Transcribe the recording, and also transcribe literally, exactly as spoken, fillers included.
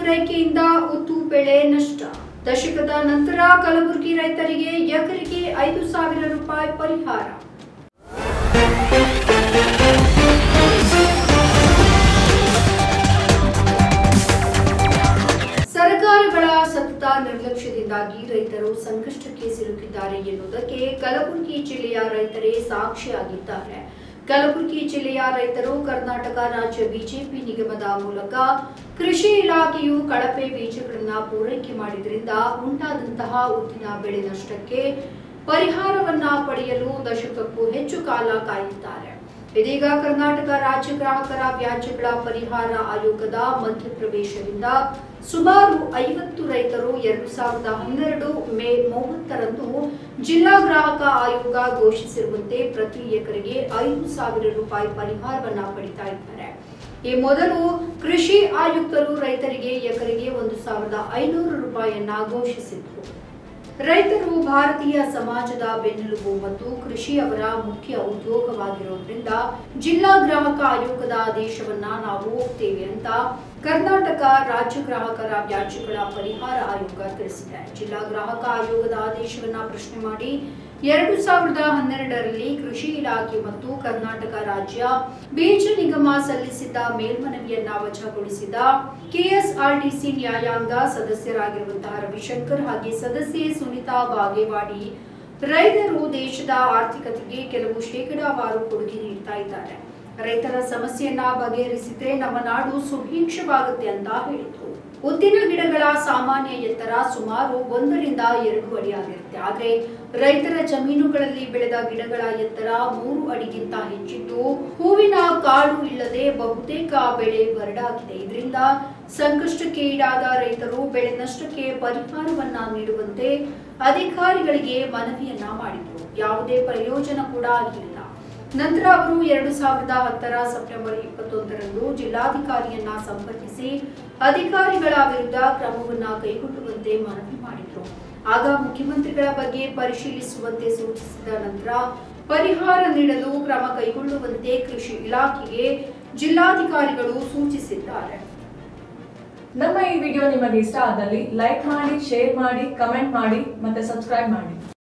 ಪೂರೈಕೆಯಿಂದ ಉತ್ತು ಬೆಳೆ ನಷ್ಟ. ದಶಕದ ನಂತರ ಕಲಬುರಗಿ ರೈತರಿಗೆ ಎಕರೆಗೆ ಐದು ಸಾವಿರ ರೂಪಾಯಿ ಪರಿಹಾರ. ಸರ್ಕಾರಗಳ ಸತತ ನಿರ್ಲಕ್ಷ್ಯದಿಂದಾಗಿ ರೈತರು ಸಂಕಷ್ಟಕ್ಕೆ ಸಿಲುಕಿದ್ದಾರೆ ಎನ್ನುವುದಕ್ಕೆ ಕಲಬುರಗಿ ಜಿಲ್ಲೆಯ ರೈತರೇ ಸಾಕ್ಷಿಯಾಗಿದ್ದಾರೆ. ಕಲಬುರಗಿ ಜಿಲ್ಲೆಯ ರೈತರು ಕರ್ನಾಟಕ ರಾಜ್ಯ ಬಿಜೆಪಿ ನಿಗಮದ ಮೂಲಕ ಕೃಷಿ ಇಲಾಖೆಯು ಕಳಪೆ ಬೀಜಗಳನ್ನು ಪೂರೈಕೆ ಮಾಡಿದ್ರಿಂದ ಉಂಟಾದಂತಹ ಉದ್ದಿನ ಬೆಳೆ ನಷ್ಟಕ್ಕೆ ಪರಿಹಾರವನ್ನ ಪಡೆಯಲು ದಶಕಕ್ಕೂ ಹೆಚ್ಚು ಕಾಲ ಕಾಯುತ್ತಾರೆ. ಇದೀಗ ಕರ್ನಾಟಕ ರಾಜ್ಯ ಗ್ರಾಹಕರ ವ್ಯಾಜ್ಯಗಳ ಪರಿಹಾರ ಆಯೋಗದ ಮಧ್ಯಪ್ರವೇಶದಿಂದ ಸುಮಾರು ಐವತ್ತು ರೈತರು ಎರಡು ಸಾವಿರದ ಹನ್ನೆರಡು ಮೇ ಮೂವತ್ತರಂದು ಜಿಲ್ಲಾ ಗ್ರಾಹಕ ಆಯೋಗ ಘೋಷಿಸಿರುವಂತೆ ಪ್ರತಿ ಎಕರೆಗೆ ಐದು ಸಾವಿರ ರೂಪಾಯಿ ಪರಿಹಾರವನ್ನ ಪಡಿತಾ ಇದ್ದಾರೆ. ಈ ಮೊದಲು ಕೃಷಿ ಆಯುಕ್ತರು ರೈತರಿಗೆ ಎಕರೆಗೆ ಒಂದು ಸಾವಿರದ ಐನೂರು ರೂಪಾಯಿಯನ್ನ ಘೋಷಿಸಿದ್ರು. ರೈತರು ಭಾರತೀಯ ಸಮಾಜದ ಬೆನ್ನೆಲುಬು ಮತ್ತು ಕೃಷಿ ಅವರ ಮುಖ್ಯ ಉದ್ಯೋಗವಾಗಿರುವುದರಿಂದ ಜಿಲ್ಲಾ ಗ್ರಾಹಕ ಆಯೋಗದ ಆದೇಶವನ್ನ ನಾವು ಒಪ್ತೇವೆ ಅಂತ ಕರ್ನಾಟಕ ರಾಜ್ಯ ಗ್ರಾಹಕರ ವ್ಯಾಜ್ಯಗಳ ಪರಿಹಾರ ಆಯೋಗ ತಿಳಿಸಿದೆ. ಜಿಲ್ಲಾ ಗ್ರಾಹಕ ಆಯೋಗದ ಆದೇಶವನ್ನ ಪ್ರಶ್ನೆ ಮಾಡಿ ಎರಡು ಸಾವಿರದ ಹನ್ನೆರಡರಲ್ಲಿ ಕೃಷಿ ಇಲಾಖೆ ಮತ್ತು ಕರ್ನಾಟಕ ರಾಜ್ಯ ಬೀಜ ನಿಗಮ ಸಲ್ಲಿಸಿದ್ದ ಮೇಲ್ಮನವಿಯನ್ನ ವಜಾಗೊಳಿಸಿದ ಕೆಎಸ್ಆರ್ಟಿಸಿ ನ್ಯಾಯಾಂಗ ಸದಸ್ಯರಾಗಿರುವಂತಹ ರವಿಶಂಕರ್ ಹಾಗೆ ಸದಸ್ಯೆ ಸುನಿತಾ ಬಾಗೇವಾಡಿ ರೈತರು ದೇಶದ ಆರ್ಥಿಕತೆಗೆ ಕೆಲವು ಶೇಕಡಾವಾರು ಕೊಡುಗೆ ನೀಡ್ತಾ ಇದ್ದಾರೆ. ರೈತರ ಸಮಸ್ಯೆಯನ್ನ ಬಗೆಹರಿಸಿದ್ರೆ ನಮ್ಮ ನಾಡು ಸುಭಿಕ್ಷವಾಗುತ್ತೆ ಅಂತ ಹೇಳಿದ್ರು. ಉದ್ದಿನ ಗಿಡಗಳ ಸಾಮಾನ್ಯ ಎತ್ತರ ಸುಮಾರು ಒಂದರಿಂದ ಎರಡು ಅಡಿ ಆಗಿರುತ್ತೆ. ಆದ್ರೆ ರೈತರ ಜಮೀನುಗಳಲ್ಲಿ ಬೆಳೆದ ಗಿಡಗಳ ಎತ್ತರ ಮೂರು ಅಡಿಗಿಂತ ಹೆಚ್ಚಿದ್ದು ಹೂವಿನ ಕಾಳು ಇಲ್ಲದೆ ಬಹುತೇಕ ಬೆಳೆ ಬರಡಾಗಿದೆ. ಇದರಿಂದ ಸಂಕಷ್ಟಕ್ಕೆ ಈಡಾದ ರೈತರು ಬೆಳೆ ನಷ್ಟಕ್ಕೆ ಪರಿಹಾರವನ್ನ ನೀಡುವಂತೆ ಅಧಿಕಾರಿಗಳಿಗೆ ಮನವಿಯನ್ನ ಮಾಡಿದ್ರು. ಯಾವುದೇ ಪ್ರಯೋಜನ ಕೂಡ ಆಗಿಲ್ಲ. ನಂತರ ಅವರು ಎರಡು ಸಾವಿರದ ಹತ್ತರ ಸೆಪ್ಟೆಂಬರ್ ಇಪ್ಪತ್ತೊಂದರಂದು ಜಿಲ್ಲಾಧಿಕಾರಿಯನ್ನ ಸಂಪರ್ಕಿಸಿ ಅಧಿಕಾರಿಗಳ ವಿರುದ್ಧ ಕ್ರಮವನ್ನ ಕೈಗೊಳ್ಳುವಂತೆ ಮನವಿ ಮಾಡಿದ್ರು. ಆಗ ಮುಖ್ಯಮಂತ್ರಿಗಳ ಬಗ್ಗೆ ಪರಿಶೀಲಿಸುವಂತೆ ಸೂಚಿಸಿದ ನಂತರ ಪರಿಹಾರ ನೀಡಲು ಕ್ರಮ ಕೈಗೊಳ್ಳುವಂತೆ ಕೃಷಿ ಇಲಾಖೆಗೆ ಜಿಲ್ಲಾಧಿಕಾರಿಗಳು ಸೂಚಿಸಿದ್ದಾರೆ. ನಮ್ಮ ಈ ವಿಡಿಯೋ ನಿಮಗೆ ಇಷ್ಟ ಆದಲ್ಲಿ ಲೈಕ್ ಮಾಡಿ, ಶೇರ್ ಮಾಡಿ, ಕಮೆಂಟ್ ಮಾಡಿ ಮತ್ತೆ ಸಬ್ಸ್ಕ್ರೈಬ್ ಮಾಡಿ.